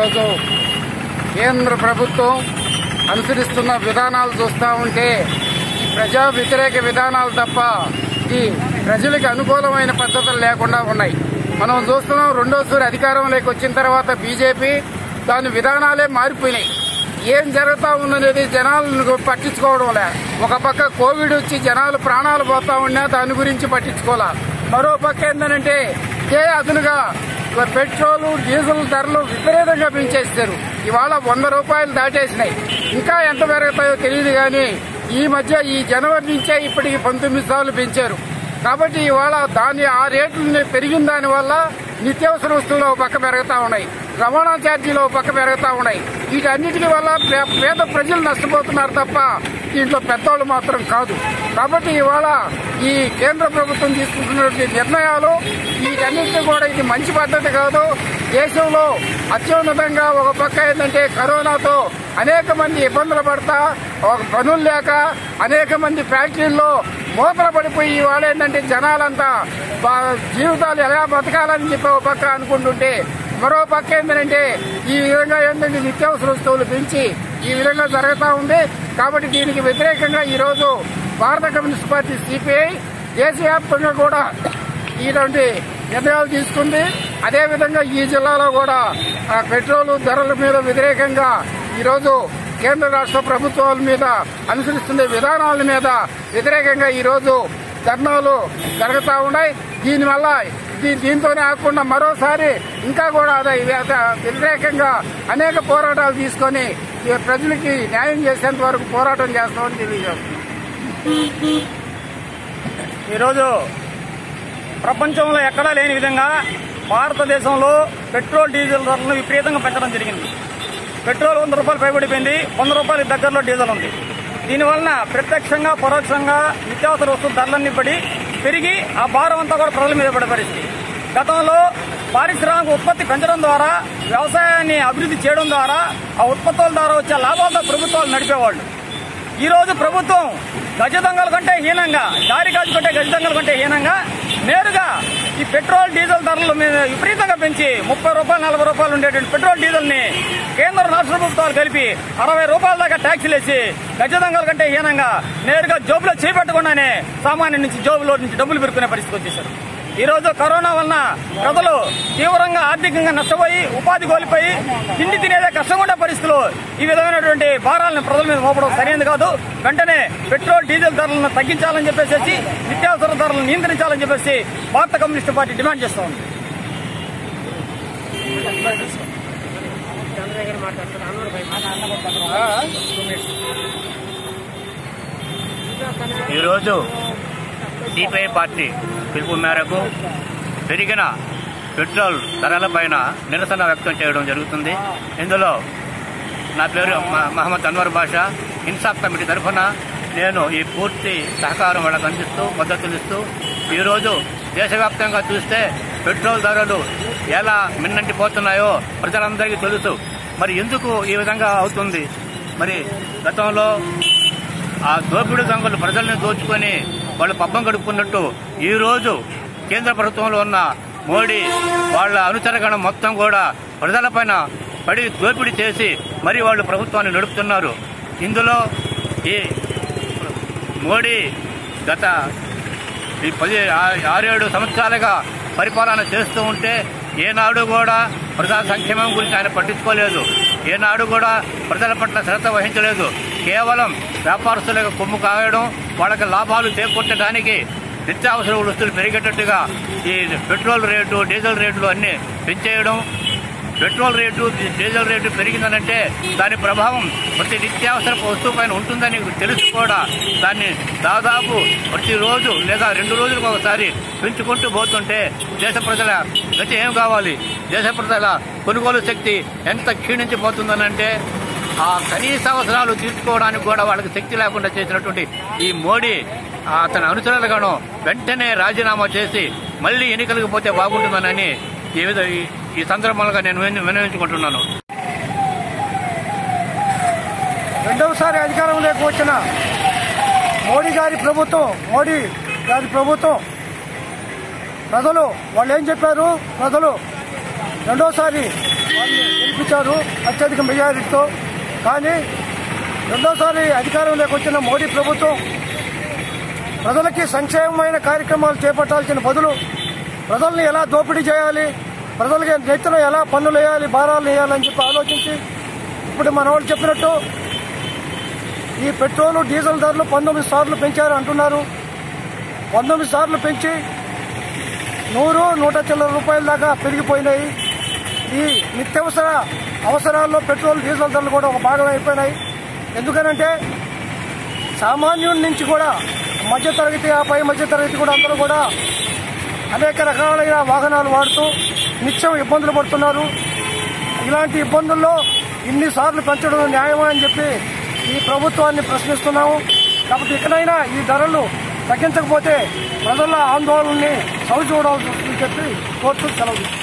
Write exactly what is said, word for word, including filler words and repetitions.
ఈరోజు కేంద్ర ప్రభుత్వం అనుసరిస్తున్న విధానాలు చూస్తూ ఉంటే ఈ ప్రజా వ్యతిరేక విధానాలు తప్ప ఈ ప్రజలకు అనుకూలమైన పద్ధతులు లేకుండా ఉన్నాయి. మనం చూస్తున్నాం రెండోసారి అధికారంలోకి వచ్చిన తర్వాత బీజేపీ దాని విధానాలే మారిపోయినాయి. ఏం జరుగుతా ఉందనేది జనాలను పట్టించుకోవడం లే. ఒక పక్క కోవిడ్ వచ్చి జనాలు ప్రాణాలు పోతా ఉన్నా దాని గురించి పట్టించుకోలే. మరో పక్క ఏంటంటే ఇదే అదునుగా పెట్రోలు డీజిల్ ధరలు విపరీతంగా పెంచేస్తారు. ఇవాళ వంద రూపాయలు దాటేసినాయి. ఇంకా ఎంత పెరుగుతాయో తెలియదు కానీ ఈ మధ్య ఈ జనవరి నుంచే ఇప్పటికి పంతొమ్మిది సార్లు పెంచారు. కాబట్టి ఇవాళ దాని ఆ రేట్లు పెరిగిన దానివల్ల నిత్యావసర వస్తువులు ఒక పక్క పెరుగుతా ఉన్నాయి, రవాణా ఛార్జీలు ఒక పక్క పెరుగుతా ఉన్నాయి. వీటన్నిటి వల్ల పేద ప్రజలు నష్టపోతున్నారు తప్ప దీంట్లో పెద్దవాళ్ళు మాత్రం కాదు. కాబట్టి ఇవాళ ఈ కేంద్ర ప్రభుత్వం తీసుకుంటున్నటువంటి నిర్ణయాలు వీటన్నిటిని కూడా ఇది మంచి పద్ధతి కాదు. దేశంలో అత్యున్నతంగా ఒక పక్క ఏంటంటే కరోనాతో అనేక మంది ఇబ్బందులు పడతా ఒక పనులు లేక అనేక మంది ఫ్యాక్టరీల్లో మూతలు పడిపోయి ఇవాళ ఏంటంటే జనాలంతా జీవితాలు ఎలా బతకాలని చెప్పి ఒక పక్క అనుకుంటుంటే మరో పక్క ఏంటంటే ఈ విధంగా ఏంటంటే నిత్యావసర వస్తువులు పెంచి ఈ విధంగా జరుగుతూ ఉంది. కాబట్టి దీనికి వ్యతిరేకంగా ఈరోజు భారత కమ్యూనిస్ట్ పార్టీ సిపిఐ దేశవ్యాప్తంగా కూడా ఇటువంటి నిర్ణయాలు తీసుకుంది. అదేవిధంగా ఈ జిల్లాలో కూడా పెట్రోల్ ధరల మీద వ్యతిరేకంగా ఈరోజు కేంద్ర రాష్ట్ర ప్రభుత్వాల మీద అనుసరిస్తున్న విధానాల మీద వ్యతిరేకంగా ఈరోజు ధర్నాలు జరుగుతూ ఉన్నాయి. దీనివల్ల దీంతోనే కాకుండా మరోసారి ఇంకా కూడా వ్యతిరేకంగా అనేక పోరాటాలు తీసుకొని ప్రజలకి న్యాయం చేసేంత వరకు పోరాటం చేస్తామని తెలియజేస్తున్నాం. ఈరోజు ప్రపంచంలో ఎక్కడా లేని విధంగా భారతదేశంలో పెట్రోల్ డీజిల్ ధరలను విపరీతంగా పెంచడం జరిగింది. పెట్రోల్ వంద రూపాయలు పైబడిపోయింది, వంద రూపాయల దగ్గరలో డీజిల్ ఉంది. దీనివలన ప్రత్యక్షంగా పరోక్షంగా నిత్యావసర వస్తువుల ధరలన్నీ పడి పెరిగి ఆ భారం అంతా కూడా ప్రజల మీద పడే పరిస్థితి. గతంలో పారిశ్రామిక ఉత్పత్తి పెంచడం ద్వారా వ్యవసాయాన్ని అభివృద్ధి చేయడం ద్వారా ఆ ఉత్పత్తుల ద్వారా వచ్చే లాభాలతో ప్రభుత్వాలు నడిపేవాళ్లు. ఈ రోజు ప్రభుత్వం గజ దొంగల కంటే హీనంగా, దారి కాజు కంటే గజ దొంగల కంటే హీనంగా నేరుగా ఈ పెట్రోల్ డీజిల్ ధరల మీద విపరీతంగా పెంచి ముప్పై రూపాయలు నలభై రూపాయలు ఉండేటువంటి పెట్రోల్ డీజిల్ ని కేంద్ర రాష్ట్ర ప్రభుత్వాలు కలిపి అరవై రూపాయల దాకా ట్యాక్సీలు వేసి గజ దొంగల కంటే హీనంగా నేరుగా జోబులో చేపెట్టకుండానే సామాన్యుడి నుంచి జోబులో నుంచి డబ్బులు పెరుకునే పరిస్థితి వచ్చేశారు. ఈ రోజు కరోనా వలన ప్రజలు తీవ్రంగా ఆర్థికంగా నష్టపోయి ఉపాధి కోల్పోయి తిండి తినేదే కష్టంగా ఉండే పరిస్థితులు ఈ విధమైనటువంటి భారాలను ప్రజల మీద మోపడం సరైనది కాదు. వెంటనే పెట్రోల్ డీజిల్ ధరలను తగ్గించాలని చెప్పేసి నిత్యావసర ధరలను నియంత్రించాలని చెప్పేసి భారత కమ్యూనిస్టు పార్టీ డిమాండ్ చేస్తూ ఉంది. ఈరోజు సిపిఐ పార్టీ పిలుపు మేరకు పెరిగిన పెట్రోల్ ధరలపైన నిరసన వ్యక్తం చేయడం జరుగుతుంది. ఇందులో నా పేరు మహమ్మద్ అన్వర్ బాషా. ఇన్సాఫ్ కమిటీ తరఫున నేను ఈ పూర్తి సహకారం వాళ్ళకు అందిస్తూ మద్దతునిస్తూ ఈరోజు దేశవ్యాప్తంగా చూస్తే పెట్రోల్ ధరలు ఎలా మిన్నంటిపోతున్నాయో ప్రజలందరికీ తెలుసు. మరి ఎందుకు ఈ విధంగా అవుతుంది? మరి గతంలో ఆ దోపిడీ దొంగలు ప్రజల్ని దోచుకొని వాళ్ళు పబ్బం గడుపుకున్నట్టు ఈరోజు కేంద్ర ప్రభుత్వంలో ఉన్న మోడీ వాళ్ళ అనుచరగణం మొత్తం కూడా ప్రజలపైన పడి దోపిడీ చేసి మరి వాళ్ళు ప్రభుత్వాన్ని నడుపుతున్నారు. ఇందులో ఈ మోడీ గత ఈ పది ఆరేడు సంవత్సరాలుగా పరిపాలన చేస్తూ ఉంటే ఏనాడు కూడా ప్రజా సంక్షేమం గురించి ఆయన పట్టించుకోలేదు. ఏనాడు కూడా ప్రజల పట్ల శ్రద్ధ వహించలేదు. కేవలం వ్యాపారస్తులకు కొమ్ము కాయడం, వాళ్ళకి లాభాలు చేకూర్చడానికి నిత్యావసర వస్తువులు పెరిగేటట్టుగా ఈ పెట్రోల్ రేటు డీజిల్ రేట్లు అన్నీ పెంచేయడం. పెట్రోల్ రేటు డీజిల్ రేటు పెరిగిందనంటే దాని ప్రభావం ప్రతి నిత్యావసర వస్తువు పైన ఉంటుందని తెలిసి కూడా దాన్ని దాదాపు ప్రతిరోజు లేదా రెండు రోజులకు ఒకసారి పెంచుకుంటూ పోతుంటే దేశ ప్రజల గతి ఏం కావాలి? దేశ ప్రజల కొనుగోలు శక్తి ఎంత క్షీణించిపోతుందనంటే ఆ కనీస అవసరాలు తీర్చుకోవడానికి కూడా వాళ్ళకి శక్తి లేకుండా చేసినటువంటి ఈ మోడీ అతని అనుచరులుగాను వెంటనే రాజీనామా చేసి మళ్లీ ఎన్నికలకు పోతే బాగుంటుందనని ఈ విధ ఈ సందర్భంగా నేను విన్నవించుకుంటున్నాను. రెండవసారి అధికారంలోకి వచ్చిన మోడీ గారి ప్రభుత్వం మోడీ గారి ప్రభుత్వం ప్రజలు వాళ్ళు ఏం చెప్పారు? ప్రజలు రెండోసారి వాళ్ళని గెలిపించారు అత్యధిక మెజారిటీతో. కానీ రెండోసారి అధికారంలోకి వచ్చిన మోడీ ప్రభుత్వం ప్రజలకి సంక్షేమమైన కార్యక్రమాలు చేపట్టాల్సిన బదులు ప్రజల్ని ఎలా దోపిడీ చేయాలి, ప్రజలకి నెత్తిన ఎలా పన్నులు వేయాలి, భారాలు వేయాలని చెప్పి ఆలోచించి ఇప్పుడు మన వాళ్ళు చెప్పినట్టు ఈ పెట్రోల్ డీజిల్ ధరలు పంతొమ్మిది సార్లు పెంచారు అంటున్నారు. పంతొమ్మిది సార్లు పెంచి నూరు నూట చిల్లర రూపాయల దాకా పెరిగిపోయినాయి. ఈ నిత్యావసర అవసరాల్లో పెట్రోల్ డీజిల్ ధరలు కూడా ఒక భాగం అయిపోయినాయి. ఎందుకనంటే సామాన్యుడి నుంచి కూడా మధ్యతరగతి ఆ పై మధ్యతరగతి కూడా అందరూ కూడా అనేక రకాలైన వాహనాలు వాడుతూ నిత్యం ఇబ్బందులు పడుతున్నారు. ఇలాంటి ఇబ్బందుల్లో ఇన్నిసార్లు పెంచడం న్యాయమా అని చెప్పి ఈ ప్రభుత్వాన్ని ప్రశ్నిస్తున్నాము. కాబట్టి ఇకనైనా ఈ ధరలు తగ్గించకపోతే ప్రజల ఆందోళనని సవి చూడాల్సి వస్తుందని చెప్పి కోర్టు సెలవు.